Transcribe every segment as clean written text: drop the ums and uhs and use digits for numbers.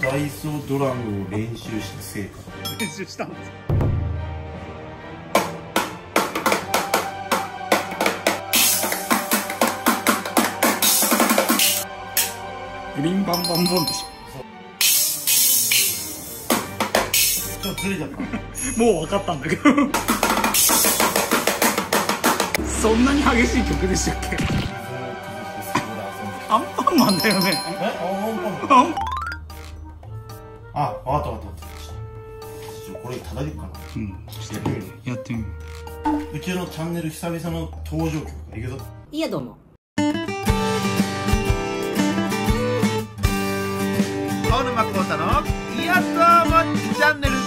ダイソードラムを練習した成果。 練習したんですか。グリーンバンバンボンでしちょっとずれちゃった。 ょ。もう分かったんだけどそんなに激しい曲でしたっけ。アンパンマンだよね。 あ、わかったわかった。これ叩けるかな。 うん、やってみる。 うちのチャンネル久々の登場曲。いくぞ。 いや、どうも。 青沼浩太のいやどうもチャンネル。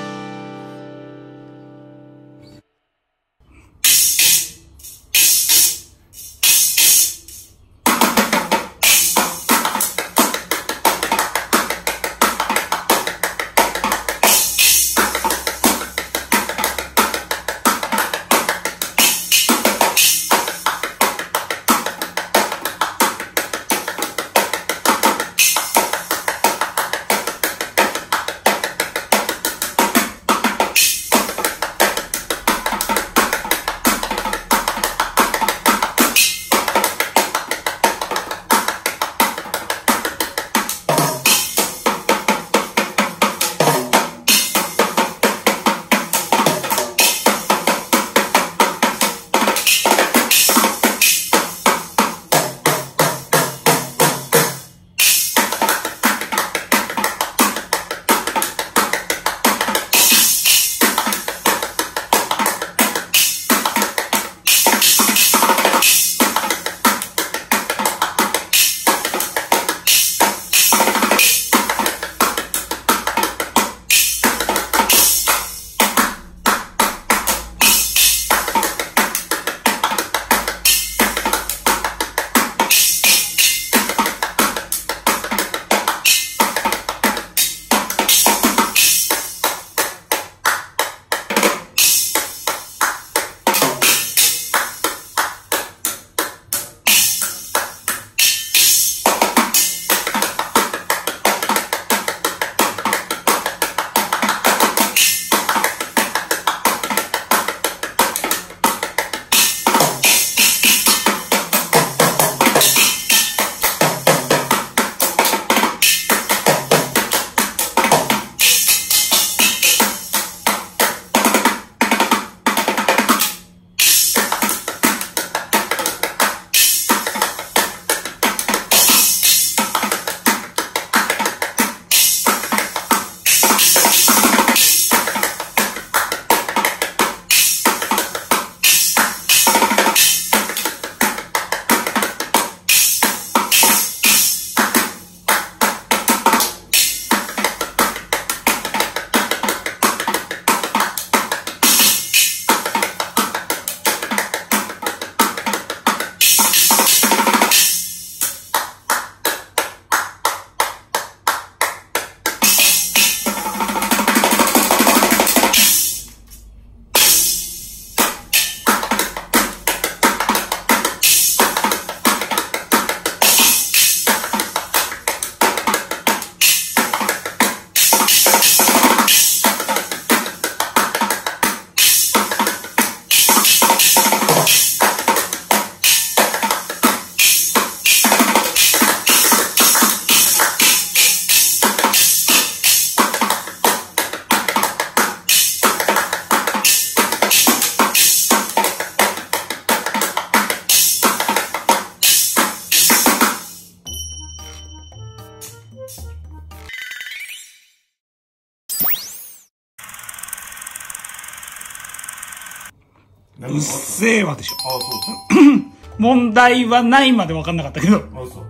うっせえわでしょ。 あ、そうそう。 問題はないまで分かんなかったけど。 あ、そう。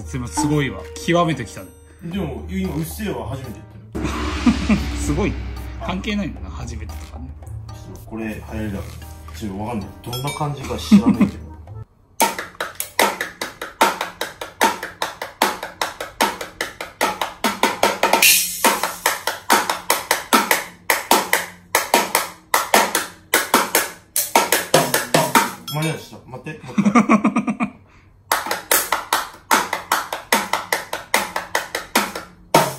でもすごいわ。極めてきたね。 でも今うっせえは初めてやってる。 すごい。関係ないんだな、初めてとかね。 これ流行りだから。ちょっとわかんない。どんな感じか知らないけど。間に合うした。待って、もう一回。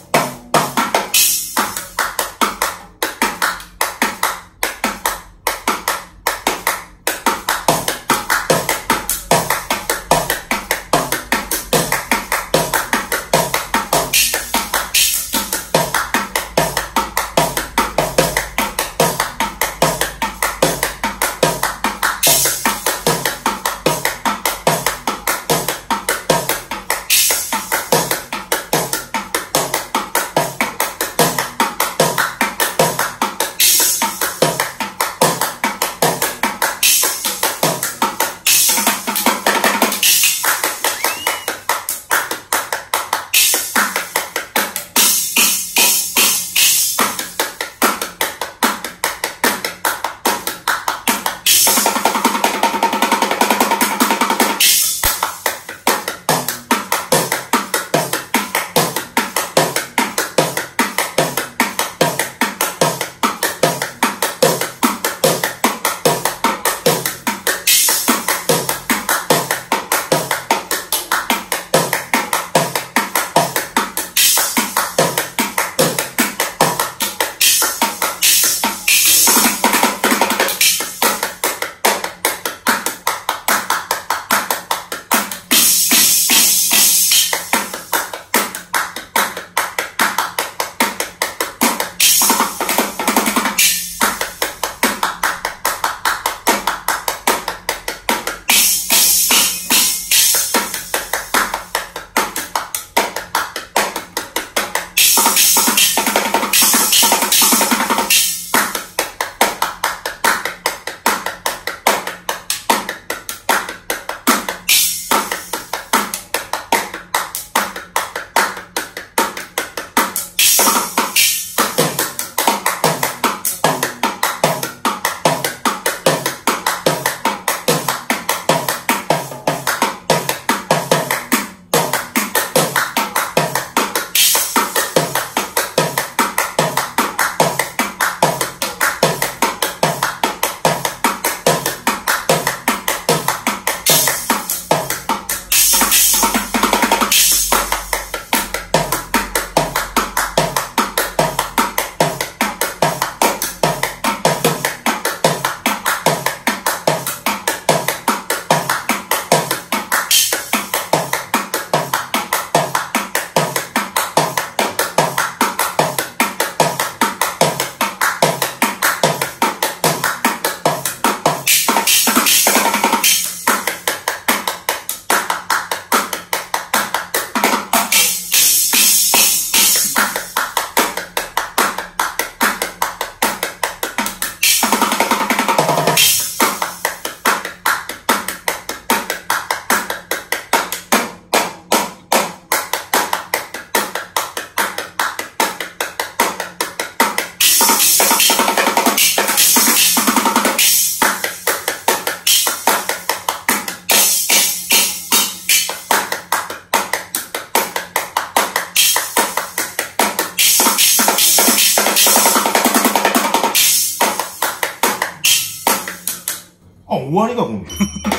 終わりが今度。分か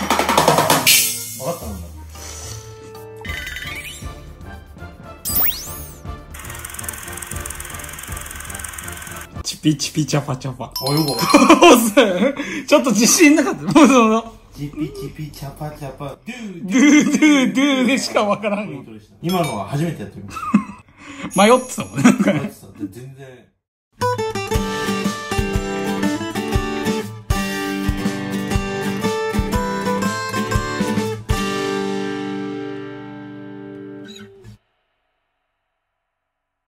ったなんだ。 チピチピチャパチャパ。 あ、よくわかっちょっと自信なかった。もうその、 た。チピチピチャパチャパ、ドゥドゥドゥドゥでしかわからんよ。 今のは初めてやってみました。 迷ってたもんね。 全然。